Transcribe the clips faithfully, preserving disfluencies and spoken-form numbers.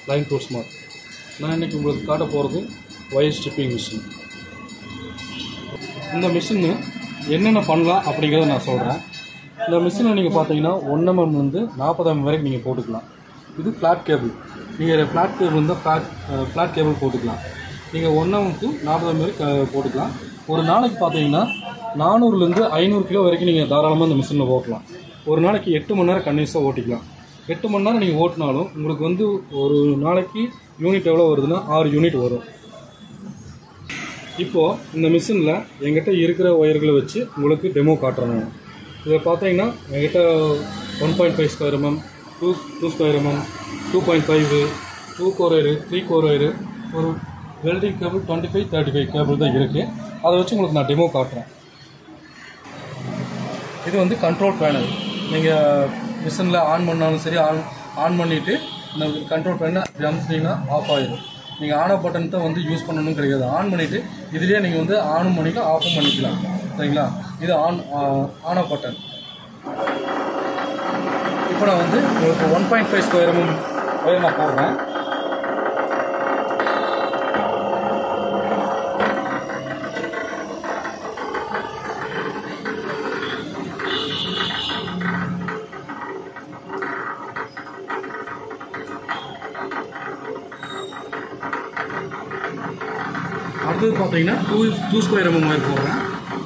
Line tool smart. நான் இன்றைக்கி உங்களுக்கு காட்ட போகிறது ஒயர் ஸ்ட்ரிப்பிங் மிஷின். இந்த மிஷினு என்னென்ன பண்ணலாம் அப்படிங்கிறத நான் சொல்கிறேன். இந்த மிஷினை நீங்கள் பார்த்தீங்கன்னா ஒன் எம்எம்லேருந்து நாற்பது எம்எம் வரைக்கும் நீங்கள் போட்டுக்கலாம். இது ஃப்ளாட் கேபிள். நீங்கள் ஃப்ளாட் கேபிள் இருந்தால் ஃப்ளாட் ஃப்ளாட் கேபிள் போட்டுக்கலாம். நீங்கள் ஒன் எம்எம்க்கு நாற்பது எம்எம் வரைக்கும் போட்டுக்கலாம். ஒரு நாளைக்கு பார்த்தீங்கன்னா நானூறுலேருந்து ஐநூறு கிலோ வரைக்கும் நீங்கள் தாராளமாக இந்த மிஷினில் ஓட்டலாம். ஒரு நாளைக்கு எட்டு மணி நேரம் கண்டினியூஸாக ஓட்டிக்கலாம். எட்டு மணி நேரம் நீங்கள் ஓட்டினாலும் உங்களுக்கு வந்து ஒரு நாளைக்கு யூனிட் எவ்வளோ வருதுன்னா ஆறு யூனிட் வரும். இப்போது இந்த மிஷினில் எங்கிட்ட இருக்கிற ஒயர்களை வச்சு உங்களுக்கு டெமோ காட்டுறேன் நான். இதை பார்த்தீங்கன்னா என்கிட்ட one point five square MM, two two square MM, two point five, two core wire, three core wire, ஒரு welding cable twenty five thirty five cable தான் இருக்குது. அதை வச்சு உங்களுக்கு நான் டெமோ காட்டுறேன். இது வந்து கண்ட்ரோல் பேனல். நீங்கள் மிஷினில் ஆன் பண்ணாலும் சரி, ஆன் ஆன் பண்ணிவிட்டு இந்த கண்ட்ரோல் பேனல் அமுத்தினீங்கன்னா ஆஃப் ஆகிடும். நீங்கள் ஆன் ஆஃப் பட்டன் தான் வந்து யூஸ் பண்ணணும் கிடையாது. ஆன் பண்ணிவிட்டு இதுலேயே நீங்கள் வந்து ஆனும் பண்ணிக்கலாம், ஆஃபும் பண்ணிக்கலாம். சரிங்களா? இது ஆன் ஆன் ஆஃப் பட்டன். இப்போ நான் வந்து உங்களுக்கு one point five square MM wire நான் போடுறேன். அடுத்தது பார்த்தீங்கன்னா two two square MM wire போடுறேன்.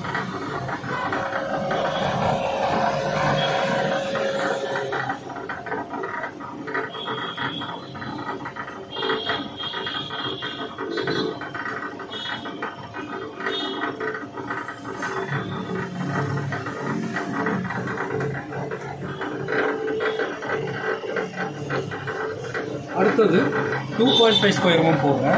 அடுத்தது two point five square MM போடுறேன்.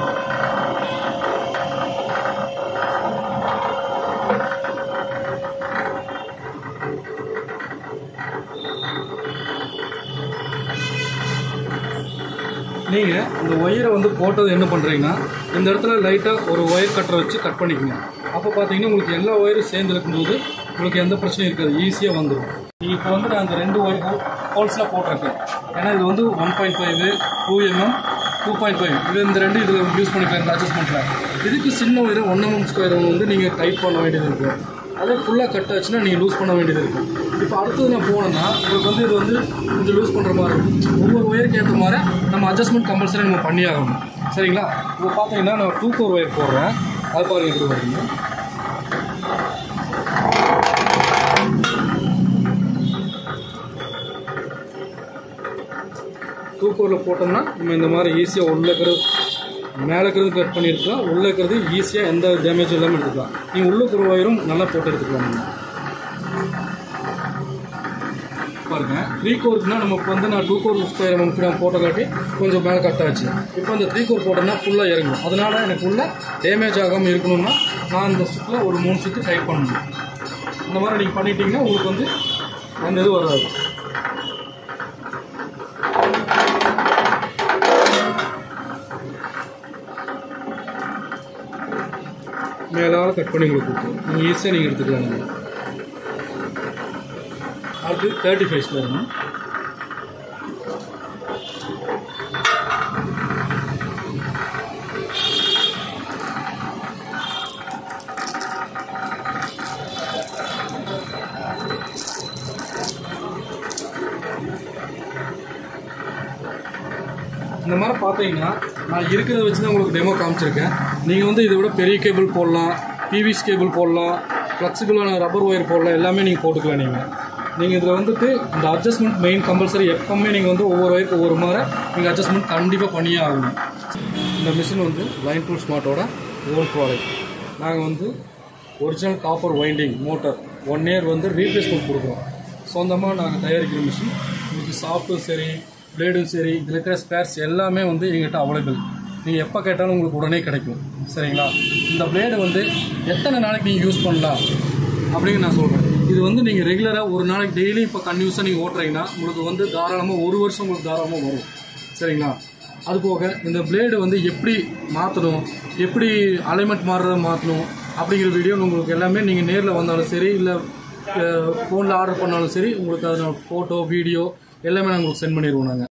நீங்கள் இந்த ஒயரை வந்து போட்டது என்ன பண்ணுறீங்கன்னா இந்த இடத்துல லைட்டாக ஒரு ஒயர் கட்டரை வச்சு கட் பண்ணிக்கோங்க. அப்போ பார்த்தீங்கன்னா உங்களுக்கு எல்லா ஒயரும் சேர்ந்து இருக்கும்போது உங்களுக்கு எந்த பிரச்சனையும் இருக்காது, ஈஸியாக வந்துடும். இப்போ வந்து நான் அந்த ரெண்டு ஒயர் ஹோல்ஸில் போட்டிருக்கேன். ஏன்னா இது வந்து one point five, two MM, two point five இது இந்த ரெண்டு இதில் யூஸ் பண்ணிக்கலாம் இந்த அட்ஜஸ்ட்மெண்ட்டில். இதுக்கு சின்ன ஒயர் ஒன் எம்எம் ஸ்கொயர் வந்து நீங்கள் டைட் பண்ண வேண்டியது இருக்கும். அதே ஃபுல்லாக கட் ஆச்சுன்னா நீங்கள் லூஸ் பண்ண வேண்டியது இருக்கும். இப்போ அடுத்தது நான் போனேன்னா உங்களுக்கு வந்து இது வந்து கொஞ்சம் லூஸ் பண்ணுற மாதிரி இருக்கும். ஒவ்வொரு ஒயருக்கு ஏற்ற மாதிரி நம்ம அட்ஜஸ்ட்மெண்ட் கம்பல்சரி நம்ம பண்ணி ஆகணும். சரிங்களா? இப்போ பார்த்தீங்கன்னா நான் டூ கோர் ஒயர் போடுறேன். அது பாருங்கள் எப்படி வருங்க. டூ கோரில் போட்டோம்னா நம்ம இந்த மாதிரி ஈஸியாக உள்ள இருக்கிறது மேலே இருக்கிறது கட் பண்ணியிருக்கலாம், உள்ளே இருக்கிறது ஈஸியாக எந்த டேமேஜும் இல்லாமல் எடுத்துக்கலாம். நீங்கள் உள்ள இருக்கிற ஒயரும் நல்லா போட்டு எடுத்துக்கலாம். நீங்கள் பாருங்கள் த்ரீ கோருக்குனா நம்ம இப்போ வந்து நான் டூ கோர் ஸ்கொயர் எம்எம்க்கு நான் போட்ட காட்டி கொஞ்சம் மேலே கட் ஆச்சு. இப்போ அந்த த்ரீ கோர் போட்டோம்னா ஃபுல்லாக இறங்கும். அதனால் எனக்கு உள்ள டேமேஜ் ஆகாமல் இருக்கணும்னா நான் இந்த சுற்றில் ஒரு மூணு சுற்று டைட் பண்ணணும். இந்த மாதிரி நீங்கள் பண்ணிட்டீங்கன்னா உங்களுக்கு வந்து அந்த இது வராது. மேலால் கட் பண்ணி உங்களுக்கு கொடுக்கும். நீங்கள் ஈஸியாக நீங்கள் எடுத்துக்கலாம். நீங்கள் அடுத்து தேர்ட்டி ஃபைவ் ஸ்கொயர் எம்எம். இந்த மாதிரி பார்த்தீங்கன்னா நான் இருக்கிறத வச்சு தான் உங்களுக்கு டெமோ காமிச்சிருக்கேன். நீங்கள் வந்து இதை விட பெரிய கேபிள் போடலாம், பிவிசி கேபிள் போடலாம், ஃப்ளெக்சிபிளான ரப்பர் ஒயர் போடலாம், எல்லாமே நீங்கள் போட்டுக்கலாம். நீங்கள் நீங்கள் இதில் வந்துட்டு இந்த அட்ஜஸ்ட்மெண்ட் மெயின் கம்பல்சரி. எப்போவுமே நீங்கள் வந்து ஒவ்வொரு ஒயருக்கு ஒவ்வொரு மாதிரி நீங்கள் அட்ஜஸ்ட்மெண்ட் கண்டிப்பாக பண்ணியே ஆகணும். இந்த மிஷின் வந்து லைன் டூல் ஸ்மார்ட்டோட ஓன் ப்ராடக்ட். நாங்கள் வந்து original copper winding motor one year வந்து ரீப்ளேஸ்மெண்ட் கொடுக்குறோம். சொந்தமாக நாங்கள் தயாரிக்கிற மிஷின். உங்களுக்கு சாஃப்ட்டும் சரி, பிளேடும் சரி, இதில் இருக்கிற ஸ்பேர்ஸ் எல்லாமே வந்து எங்கள்கிட்ட அவைலபிள். நீங்கள் எப்போ கேட்டாலும் உங்களுக்கு உடனே கிடைக்கும். சரிங்களா? இந்த பிளேடு வந்து எத்தனை நாளைக்கு நீங்கள் யூஸ் பண்ணலாம் அப்படின்னு நான் சொல்கிறேன். இது வந்து நீங்கள் ரெகுலராக ஒரு நாளைக்கு டெய்லி இப்போ கன்யூஸாக நீங்கள் ஓட்டுறீங்கன்னா உங்களுக்கு வந்து தாராளமாக ஒரு வருஷம் உங்களுக்கு தாராளமாக வரும். சரிங்களா? அதுபோக இந்த பிளேடு வந்து எப்படி மாற்றணும், எப்படி அலைன்மெண்ட் மாறுறதை மாற்றணும் அப்படிங்கிற வீடியோ உங்களுக்கு எல்லாமே நீங்கள் நேரில் வந்தாலும் சரி, இல்லை ஃபோனில் ஆர்டர் பண்ணாலும் சரி, உங்களுக்கு அதோட ஃபோட்டோ வீடியோ எல்லாமே நாங்கள் உங்களுக்கு சென்ட் பண்ணிடுவோம். நாங்கள்